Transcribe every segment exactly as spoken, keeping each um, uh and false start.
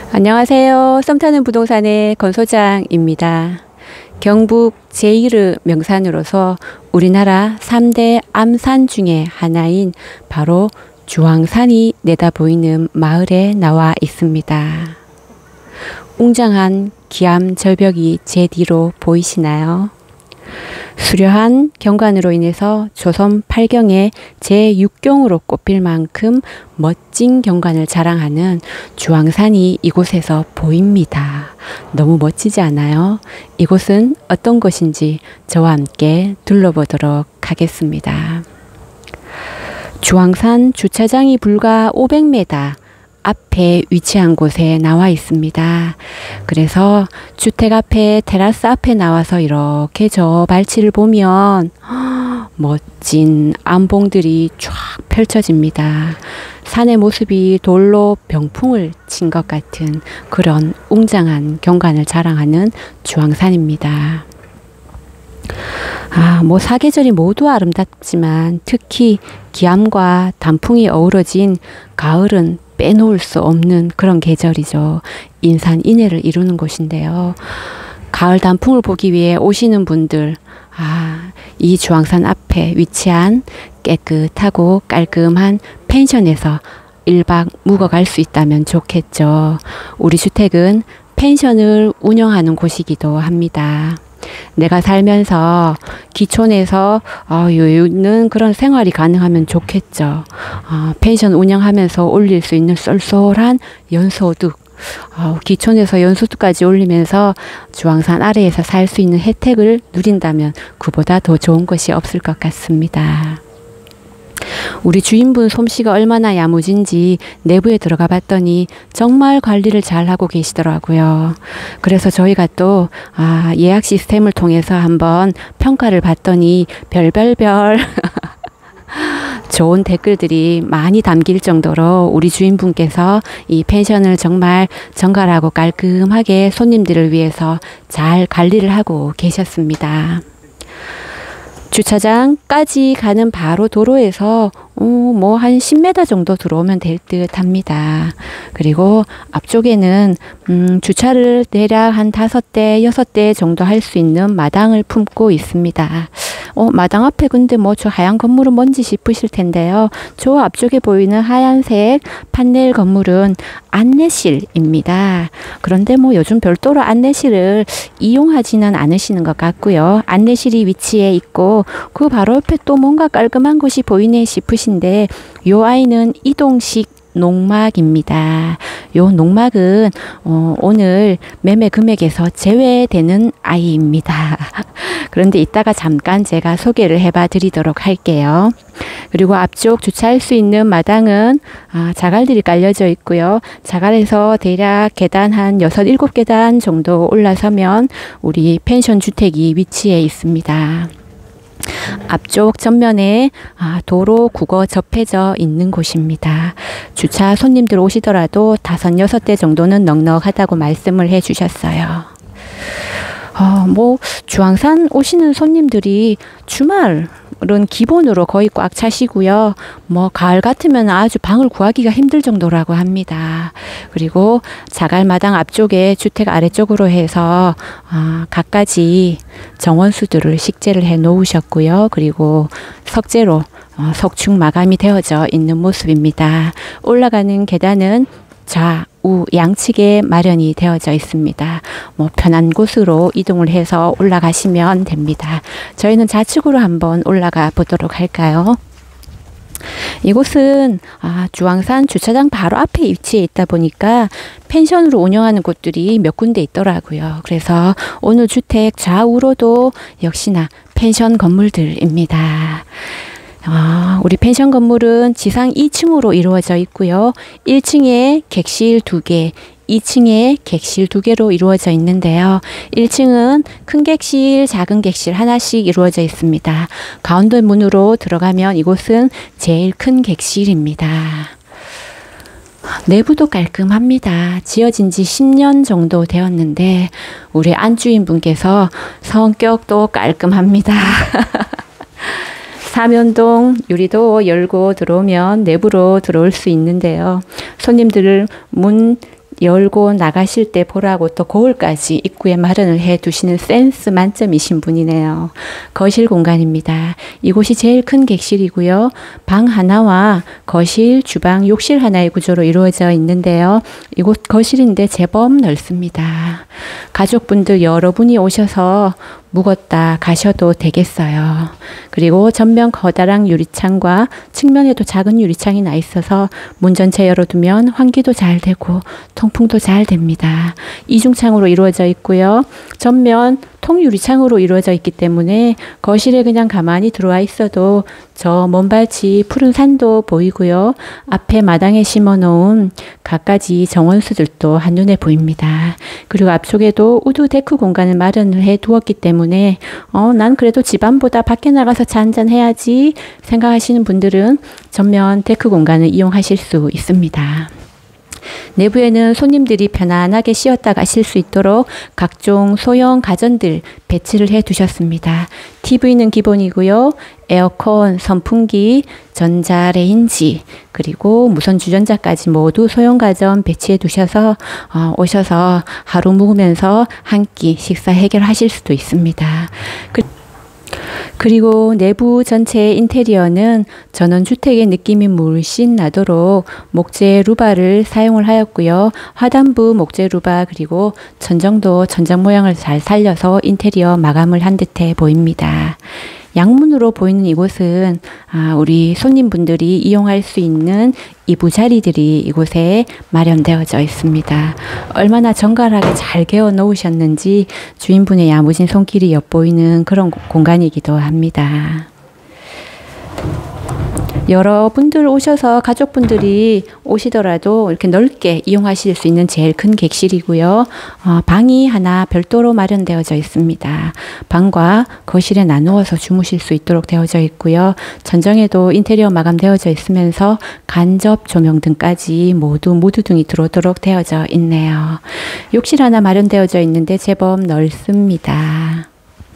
안녕하세요. 썸 타는 부동산의 건소장입니다. 경북 제일의 명산으로서 우리나라 삼 대 암산 중에 하나인 바로 주황산이 내다보이는 마을에 나와 있습니다. 웅장한 기암 절벽이 제 뒤로 보이시나요? 수려한 경관으로 인해서 조선 팔경의 제육 경으로 꼽힐 만큼 멋진 경관을 자랑하는 주황산이 이곳에서 보입니다. 너무 멋지지 않아요? 이곳은 어떤 곳인지 저와 함께 둘러보도록 하겠습니다. 주황산 주차장이 불과 오백 미터 앞에 위치한 곳에 나와 있습니다. 그래서 주택 앞에 테라스 앞에 나와서 이렇게 저 발치를 보면 멋진 암봉들이 쫙 펼쳐집니다. 산의 모습이 돌로 병풍을 친 것 같은 그런 웅장한 경관을 자랑하는 주황산입니다. 아, 뭐 사계절이 모두 아름답지만 특히 기암과 단풍이 어우러진 가을은 빼놓을 수 없는 그런 계절이죠. 인산인해를 이루는 곳인데요. 가을 단풍을 보기 위해 오시는 분들, 아, 이 주황산 앞에 위치한 깨끗하고 깔끔한 펜션에서 일 박 묵어갈 수 있다면 좋겠죠. 우리 주택은 펜션을 운영하는 곳이기도 합니다. 내가 살면서 기촌에서 어, 여유 있는 그런 생활이 가능하면 좋겠죠. 어, 펜션 운영하면서 올릴 수 있는 쏠쏠한 연소득, 어, 기촌에서 연소득까지 올리면서 주황산 아래에서 살 수 있는 혜택을 누린다면 그보다 더 좋은 것이 없을 것 같습니다. 우리 주인분 솜씨가 얼마나 야무진지 내부에 들어가 봤더니 정말 관리를 잘 하고 계시더라고요. 그래서 저희가 또 아, 예약 시스템을 통해서 한번 평가를 봤더니 별별별 좋은 댓글들이 많이 담길 정도로 우리 주인분께서 이 펜션을 정말 정갈하고 깔끔하게 손님들을 위해서 잘 관리를 하고 계셨습니다. 주차장까지 가는 바로 도로에서 어, 뭐 한 십 미터 정도 들어오면 될 듯 합니다. 그리고 앞쪽에는 음, 주차를 대략 한 다섯 대, 여섯 대 정도 할 수 있는 마당을 품고 있습니다. 어, 마당 앞에 근데 뭐 저 하얀 건물은 뭔지 싶으실 텐데요. 저 앞쪽에 보이는 하얀색 판넬 건물은 안내실입니다. 그런데 뭐 요즘 별도로 안내실을 이용하지는 않으시는 것 같고요. 안내실이 위치해 있고 그 바로 옆에 또 뭔가 깔끔한 곳이 보이네 싶으신데 요 아이는 이동식 농막입니다. 요 농막은 어, 오늘 매매 금액에서 제외되는 아이입니다. 그런데 이따가 잠깐 제가 소개를 해봐 드리도록 할게요. 그리고 앞쪽 주차할 수 있는 마당은 아, 자갈들이 깔려져 있고요. 자갈에서 대략 계단 한 여섯, 일곱 계단 정도 올라서면 우리 펜션 주택이 위치해 있습니다. 앞쪽 전면에 아, 도로 국어 접해져 있는 곳입니다. 주차 손님들 오시더라도 다섯, 여섯 대 정도는 넉넉하다고 말씀을 해 주셨어요. 어, 뭐 주황산 오시는 손님들이 주말은 기본으로 거의 꽉 차시고요. 뭐 가을 같으면 아주 방을 구하기가 힘들 정도라고 합니다. 그리고 자갈마당 앞쪽에 주택 아래쪽으로 해서 아, 갖가지 정원수들을 식재를 해 놓으셨고요. 그리고 석재로 어, 석축 마감이 되어져 있는 모습입니다. 올라가는 계단은 좌우 양측에 마련이 되어져 있습니다. 뭐 편한 곳으로 이동을 해서 올라가시면 됩니다. 저희는 좌측으로 한번 올라가 보도록 할까요? 이곳은 아, 주황산 주차장 바로 앞에 위치해 있다 보니까 펜션으로 운영하는 곳들이 몇 군데 있더라고요. 그래서 오늘 주택 좌우로도 역시나 펜션 건물들입니다. 아, 우리 펜션 건물은 지상 이 층으로 이루어져 있고요. 일 층에 객실 두 개, 이 층에 객실 두 개로 이루어져 있는데요. 일 층은 큰 객실, 작은 객실 하나씩 이루어져 있습니다. 가운데 문으로 들어가면 이곳은 제일 큰 객실입니다. 내부도 깔끔합니다. 지어진 지 십 년 정도 되었는데 우리 안주인분께서 성격도 깔끔합니다. 사면동 유리도 열고 들어오면 내부로 들어올 수 있는데요. 손님들을 문 열고 나가실 때 보라고 또 거울까지 입구에 마련을 해 두시는 센스 만점이신 분이네요. 거실 공간입니다. 이곳이 제일 큰 객실이고요. 방 하나와 거실, 주방, 욕실 하나의 구조로 이루어져 있는데요. 이곳 거실인데 제법 넓습니다. 가족분들 여러분이 오셔서 묵었다 가셔도 되겠어요. 그리고 전면 커다란 유리창과 측면에도 작은 유리창이 나 있어서 문 전체 열어두면 환기도 잘 되고 통풍도 잘 됩니다. 이중창으로 이루어져 있고요. 전면 통유리창으로 이루어져 있기 때문에 거실에 그냥 가만히 들어와 있어도 저 먼발치 푸른 산도 보이고요. 앞에 마당에 심어 놓은 갖가지 정원수들도 한눈에 보입니다. 그리고 앞쪽에도 우드 데크 공간을 마련을 해 두었기 때문에 어, 난 그래도 집안보다 밖에 나가서 차 한잔 해야지 생각하시는 분들은 전면 데크 공간을 이용하실 수 있습니다. 내부에는 손님들이 편안하게 쉬었다 가실 수 있도록 각종 소형 가전들 배치를 해 두셨습니다. 티비는 기본이고요. 에어컨, 선풍기, 전자레인지, 그리고 무선 주전자까지 모두 소형 가전 배치해 두셔서 어, 오셔서 하루 묵으면서 한 끼 식사 해결하실 수도 있습니다. 그 그리고 내부 전체 인테리어는 전원주택의 느낌이 물씬 나도록 목재 루바를 사용을 하였고요. 하단부 목재 루바 그리고 천정도 천장 모양을 잘 살려서 인테리어 마감을 한 듯해 보입니다. 양문으로 보이는 이곳은 아, 우리 손님분들이 이용할 수 있는 이부자리들이 이곳에 마련되어져 있습니다. 얼마나 정갈하게 잘 개어 놓으셨는지 주인분의 야무진 손길이 엿보이는 그런 공간이기도 합니다. 여러분들 오셔서 가족분들이 오시더라도 이렇게 넓게 이용하실 수 있는 제일 큰 객실이고요. 어, 방이 하나 별도로 마련되어져 있습니다. 방과 거실에 나누어서 주무실 수 있도록 되어져 있고요. 전정에도 인테리어 마감되어져 있으면서 간접 조명 등까지 모두 무드등이 들어오도록 되어져 있네요. 욕실 하나 마련되어져 있는데 제법 넓습니다.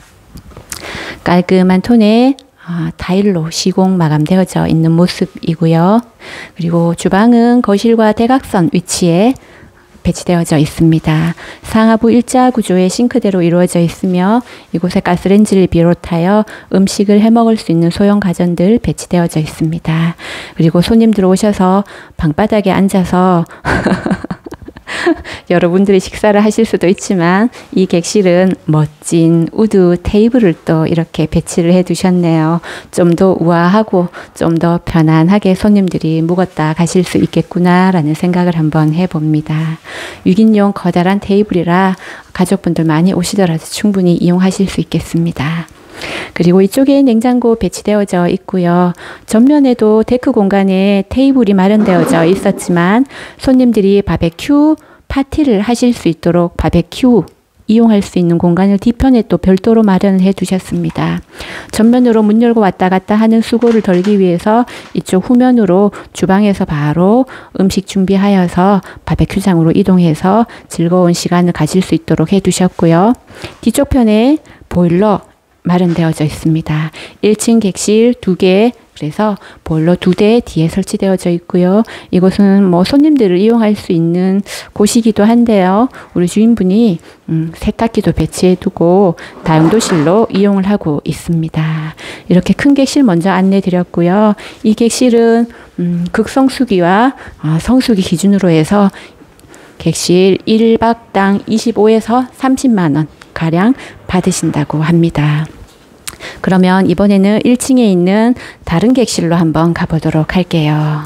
깔끔한 톤의 아, 타일로 시공 마감되어져 있는 모습이고요. 그리고 주방은 거실과 대각선 위치에 배치되어져 있습니다. 상하부 일자 구조의 싱크대로 이루어져 있으며 이곳에 가스레인지를 비롯하여 음식을 해먹을 수 있는 소형 가전들 배치되어져 있습니다. 그리고 손님들 오셔서 방바닥에 앉아서 여러분들이 식사를 하실 수도 있지만 이 객실은 멋진 우드 테이블을 또 이렇게 배치를 해 두셨네요. 좀 더 우아하고 좀 더 편안하게 손님들이 묵었다 가실 수 있겠구나 라는 생각을 한번 해봅니다. 육 인용 커다란 테이블이라 가족분들 많이 오시더라도 충분히 이용하실 수 있겠습니다. 그리고 이쪽에 냉장고 배치되어져 있고요. 전면에도 데크 공간에 테이블이 마련되어져 있었지만 손님들이 바베큐 파티를 하실 수 있도록 바베큐 이용할 수 있는 공간을 뒤편에 또 별도로 마련을 해 두셨습니다. 전면으로 문 열고 왔다 갔다 하는 수고를 덜기 위해서 이쪽 후면으로 주방에서 바로 음식 준비하여서 바베큐장으로 이동해서 즐거운 시간을 가질 수 있도록 해 두셨고요. 뒤쪽 편에 보일러 마련되어져 있습니다. 일 층 객실 두 개, 그래서 보일러 두 대 뒤에 설치되어져 있고요. 이곳은 뭐 손님들을 이용할 수 있는 곳이기도 한데요. 우리 주인분이 음, 세탁기도 배치해 두고 다용도실로 이용을 하고 있습니다. 이렇게 큰 객실 먼저 안내 드렸고요. 이 객실은 음, 극성수기와 어, 성수기 기준으로 해서 객실 일 박당 이십오에서 삼십만 원 가량 받으신다고 합니다. 그러면 이번에는 일 층에 있는 다른 객실로 한번 가보도록 할게요.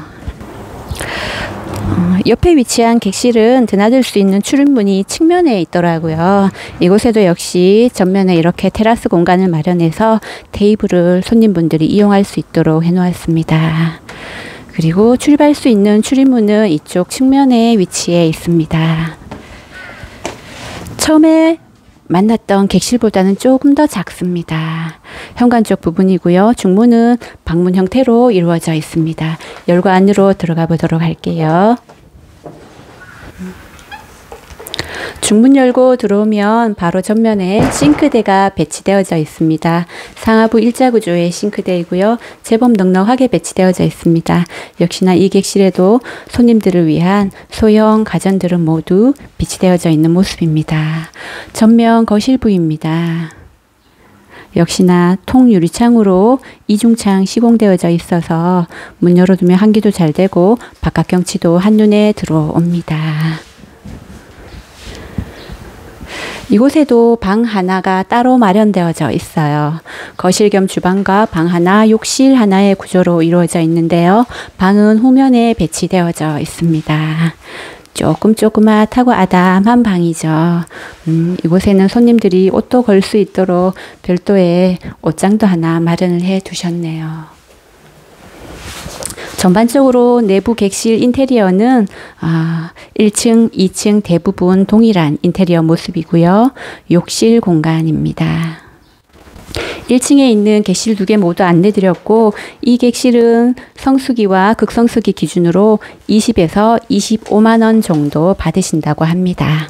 어, 옆에 위치한 객실은 드나들 수 있는 출입문이 측면에 있더라고요. 이곳에도 역시 전면에 이렇게 테라스 공간을 마련해서 테이블을 손님분들이 이용할 수 있도록 해놓았습니다. 그리고 출입할 수 있는 출입문은 이쪽 측면에 위치해 있습니다. 처음에 만났던 객실보다는 조금 더 작습니다. 현관 쪽 부분이고요. 중문은 방문 형태로 이루어져 있습니다. 열고 안으로 들어가 보도록 할게요. 중문 열고 들어오면 바로 전면에 싱크대가 배치되어져 있습니다. 상하부 일자 구조의 싱크대이고요. 제법 넉넉하게 배치되어져 있습니다. 역시나 이 객실에도 손님들을 위한 소형 가전들은 모두 비치되어져 있는 모습입니다. 전면 거실 부위입니다. 역시나 통유리창으로 이중창 시공되어져 있어서 문 열어두면 환기도 잘 되고 바깥 경치도 한눈에 들어옵니다. 이곳에도 방 하나가 따로 마련되어져 있어요. 거실 겸 주방과 방 하나, 욕실 하나의 구조로 이루어져 있는데요. 방은 후면에 배치되어져 있습니다. 조금 조그맣하고 아담한 방이죠. 음, 이곳에는 손님들이 옷도 걸 수 있도록 별도의 옷장도 하나 마련을 해 두셨네요. 전반적으로 내부 객실 인테리어는 아, 일 층, 이 층 대부분 동일한 인테리어 모습이고요. 욕실 공간입니다. 일 층에 있는 객실 두 개 모두 안내드렸고 이 객실은 성수기와 극성수기 기준으로 이십에서 이십오만 원 정도 받으신다고 합니다.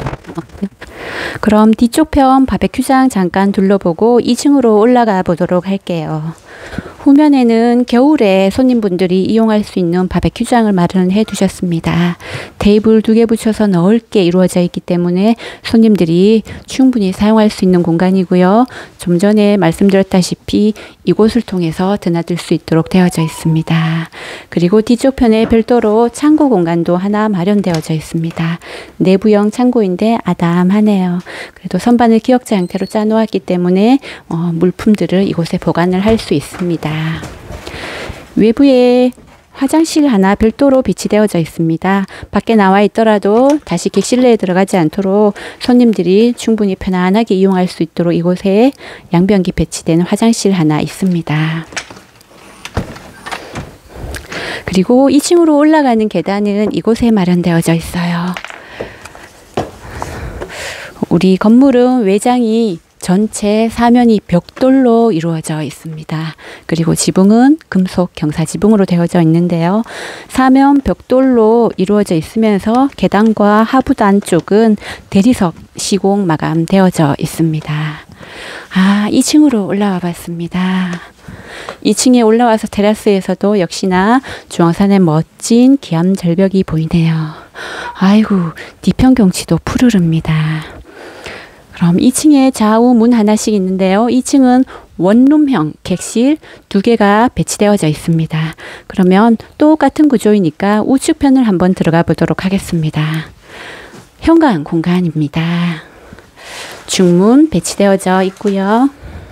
그럼 뒤쪽 편 바베큐장 잠깐 둘러보고 이 층으로 올라가 보도록 할게요. 후면에는 겨울에 손님분들이 이용할 수 있는 바베큐장을 마련해 두셨습니다. 테이블 두 개 붙여서 넓게 이루어져 있기 때문에 손님들이 충분히 사용할 수 있는 공간이고요. 좀 전에 말씀드렸다시피 이곳을 통해서 드나들 수 있도록 되어져 있습니다. 그리고 뒤쪽 편에 별도로 창고 공간도 하나 마련되어져 있습니다. 내부형 창고인데 아담하네요. 그래도 선반을 기역자 형태로 짜놓았기 때문에 어, 물품들을 이곳에 보관을 할 수 있습니다. 외부에 화장실 하나 별도로 비치되어져 있습니다. 밖에 나와 있더라도 다시 객실 내에 들어가지 않도록 손님들이 충분히 편안하게 이용할 수 있도록 이곳에 양변기 배치된 화장실 하나 있습니다. 그리고 이 층으로 올라가는 계단은 이곳에 마련되어져 있어요. 우리 건물은 외장이 전체 사면이 벽돌로 이루어져 있습니다. 그리고 지붕은 금속 경사 지붕으로 되어져 있는데요. 사면 벽돌로 이루어져 있으면서 계단과 하부단 쪽은 대리석 시공 마감되어져 있습니다. 아, 이 층으로 올라와 봤습니다. 이 층에 올라와서 테라스에서도 역시나 중앙산의 멋진 기암 절벽이 보이네요. 아이고, 뒤편 경치도 푸르릅니다. 그럼 이 층에 좌우 문 하나씩 있는데요. 이 층은 원룸형 객실 두 개가 배치되어져 있습니다. 그러면 똑같은 구조이니까 우측편을 한번 들어가 보도록 하겠습니다. 현관 공간입니다. 중문 배치되어져 있고요.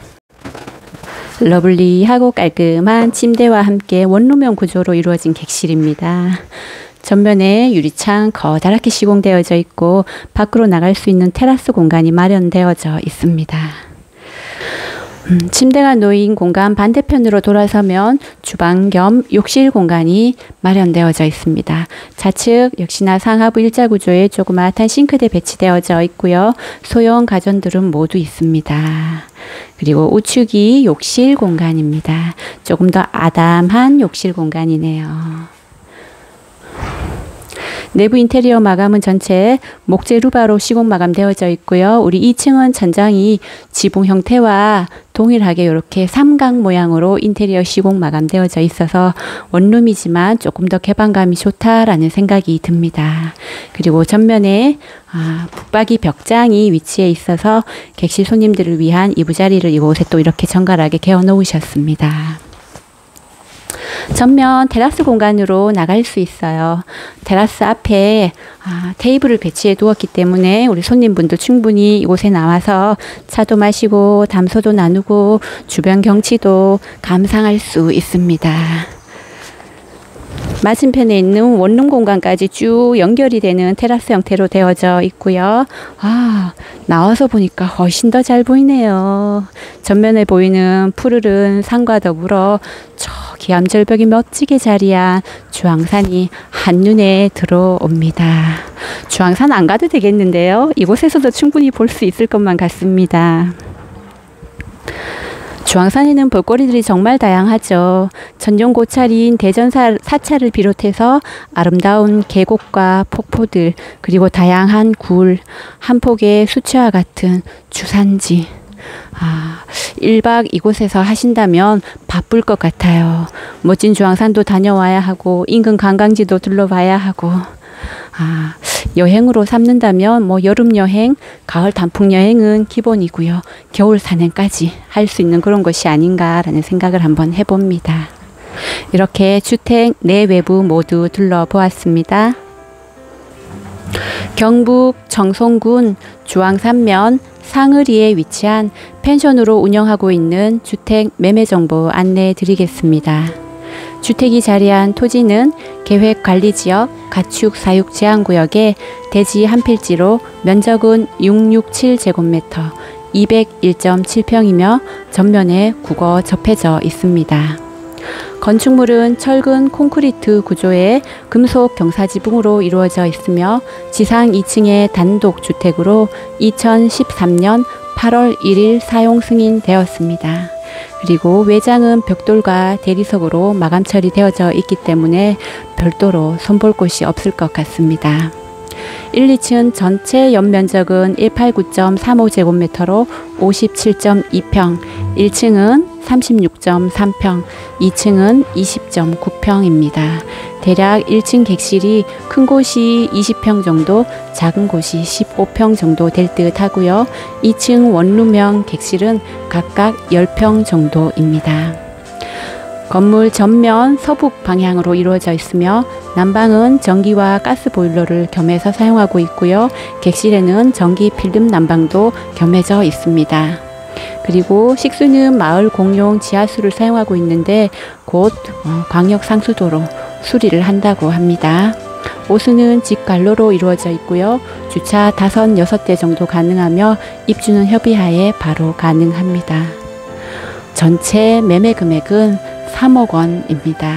러블리하고 깔끔한 침대와 함께 원룸형 구조로 이루어진 객실입니다. 전면에 유리창 커다랗게 시공되어져 있고 밖으로 나갈 수 있는 테라스 공간이 마련되어져 있습니다. 음, 침대가 놓인 공간 반대편으로 돌아서면 주방 겸 욕실 공간이 마련되어져 있습니다. 좌측 역시나 상하부 일자 구조의 조그마한 싱크대 배치되어져 있고요. 소형 가전들은 모두 있습니다. 그리고 우측이 욕실 공간입니다. 조금 더 아담한 욕실 공간이네요. 내부 인테리어 마감은 전체 목재 루바로 시공 마감되어져 있고요. 우리 이 층은 천장이 지붕 형태와 동일하게 이렇게 삼각 모양으로 인테리어 시공 마감되어져 있어서 원룸이지만 조금 더 개방감이 좋다라는 생각이 듭니다. 그리고 전면에 아, 붙박이 벽장이 위치해 있어서 객실 손님들을 위한 이부자리를 이곳에 또 이렇게 정갈하게 개어 놓으셨습니다. 전면 테라스 공간으로 나갈 수 있어요. 테라스 앞에 아, 테이블을 배치해 두었기 때문에 우리 손님분들 충분히 이곳에 나와서 차도 마시고 담소도 나누고 주변 경치도 감상할 수 있습니다. 맞은편에 있는 원룸 공간까지 쭉 연결이 되는 테라스 형태로 되어져 있고요. 아, 나와서 보니까 훨씬 더 잘 보이네요. 전면에 보이는 푸르른 산과 더불어 저 기암절벽이 멋지게 자리한 주황산이 한눈에 들어옵니다. 주황산 안 가도 되겠는데요. 이곳에서도 충분히 볼 수 있을 것만 같습니다. 주황산에는 볼거리들이 정말 다양하죠. 전용고찰인 대전사 사찰을 비롯해서 아름다운 계곡과 폭포들, 그리고 다양한 굴, 한 폭의 수채화 같은 주산지. 아, 일 박 이곳에서 하신다면 바쁠 것 같아요. 멋진 주황산도 다녀와야 하고 인근 관광지도 둘러봐야 하고. 아, 여행으로 삼는다면 뭐 여름 여행, 가을 단풍 여행은 기본이고요. 겨울 산행까지 할 수 있는 그런 것이 아닌가라는 생각을 한번 해봅니다. 이렇게 주택 내외부 모두 둘러보았습니다. 경북 정송군 주황산면 상을리에 위치한 펜션으로 운영하고 있는 주택 매매 정보 안내해 드리겠습니다. 주택이 자리한 토지는 계획관리지역 가축사육제한구역의 대지 한 필지로 면적은 육백육십칠 제곱미터, 이백일 점 칠 평이며 전면에 국어 접해져 있습니다. 건축물은 철근 콘크리트 구조의 금속 경사지붕으로 이루어져 있으며 지상 이 층의 단독 주택으로 이천십삼 년 팔월 일일 사용 승인되었습니다. 그리고 외장은 벽돌과 대리석으로 마감 처리되어져 있기 때문에 별도로 손볼 곳이 없을 것 같습니다. 일, 이 층 전체 연면적은 백팔십구 점 삼오 제곱미터로 오십칠 점 이 평, 일 층은 삼십육 점 삼 평, 이 층은 이십 점 구 평입니다. 대략 일 층 객실이 큰 곳이 이십 평 정도, 작은 곳이 십오 평 정도 될 듯 하고요. 이 층 원룸형 객실은 각각 십 평 정도입니다. 건물 전면 서북 방향으로 이루어져 있으며 난방은 전기와 가스 보일러를 겸해서 사용하고 있고요. 객실에는 전기 필름 난방도 겸해져 있습니다. 그리고 식수는 마을 공용 지하수를 사용하고 있는데 곧 어, 광역 상수도로 수리를 한다고 합니다. 오수는 직관로로 이루어져 있고요. 주차 다섯, 여섯 대 정도 가능하며 입주는 협의하에 바로 가능합니다. 전체 매매 금액은 삼억 원입니다.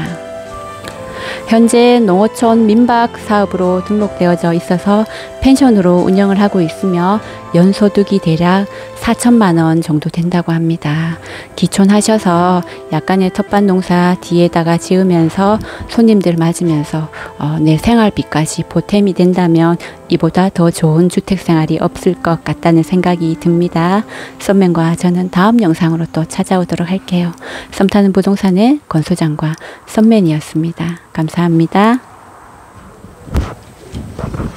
현재 농어촌 민박 사업으로 등록되어져 있어서 펜션으로 운영을 하고 있으며 연소득이 대략 사천만 원 정도 된다고 합니다. 기촌하셔서 약간의 텃밭 농사 뒤에다가 지으면서 손님들 맞으면서 어, 내 생활비까지 보탬이 된다면 이보다 더 좋은 주택생활이 없을 것 같다는 생각이 듭니다. 썸맨과 저는 다음 영상으로 또 찾아오도록 할게요. 썸 타는 부동산의 권소장과 썸맨이었습니다. 감사합니다.